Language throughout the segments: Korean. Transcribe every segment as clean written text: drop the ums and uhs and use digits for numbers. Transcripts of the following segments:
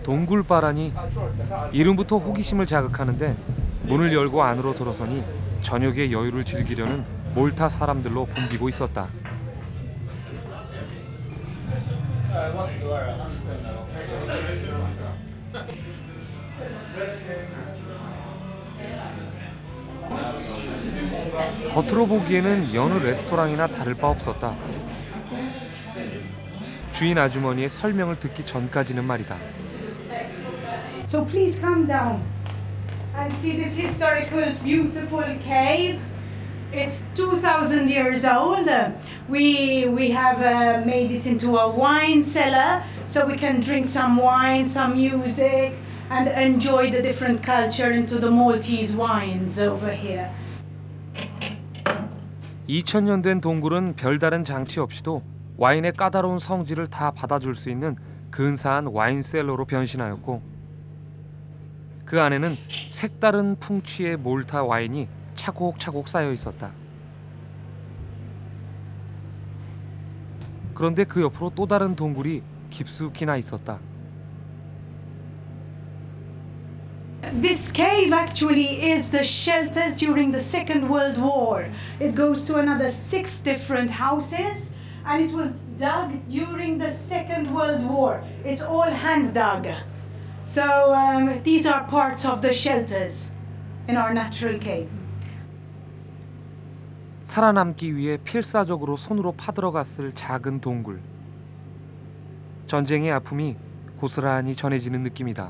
동굴바라니 이름부터 호기심을 자극하는데 문을 열고 안으로 들어서니 저녁의 여유를 즐기려는 몰타 사람들로 붐비고 있었다. 겉으로 보기에는 여느 레스토랑이나 다를 바 없었다. 주인 아주머니의 설명을 듣기 전까지는 말이다. So please come down and see this historical, beautiful cave. It's 2,000 years old. We have made it into a wine cellar, so we can drink some wine, some music, and enjoy the different culture into the Maltese wines over here. 2000년 된 동굴은 별다른 장치 없이도 와인의 까다로운 성질을 다 받아줄 수 있는 근사한 와인셀러로 변신하였고 그 안에는 색다른 풍취의 몰타 와인이 차곡차곡 쌓여 있었다. 그런데 그 옆으로 또 다른 동굴이 깊숙이 나 있었다. This cave actually is the shelters during the Second World War. It goes to another 6 different houses, and it was dug during the Second World War. It's all hand dug. So these are parts of the shelters in our natural cave. 살아남기 위해 필사적으로 손으로 파들어갔을 작은 동굴. 전쟁의 아픔이 고스란히 전해지는 느낌이다.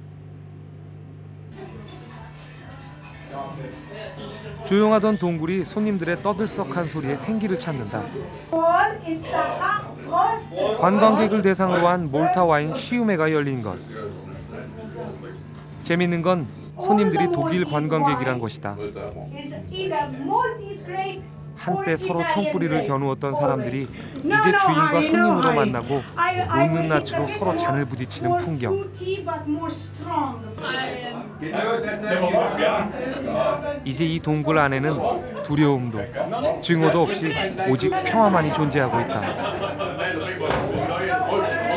조용하던 동굴이 손님들의 떠들썩한 소리에 생기를 찾는다. 관광객을 대상으로 한 몰타 와인 시음회가 열린 것. 재밌는 건 손님들이 독일 관광객이란 것이다. 한때 서로 총뿌리를 겨누었던 사람들이 이제 주인과 손님으로 만나고 웃는 낯으로 서로 잔을 부딪히는 풍경. 이제 이 동굴 안에는 두려움도 증오도 없이 오직 평화만이 존재하고 있다.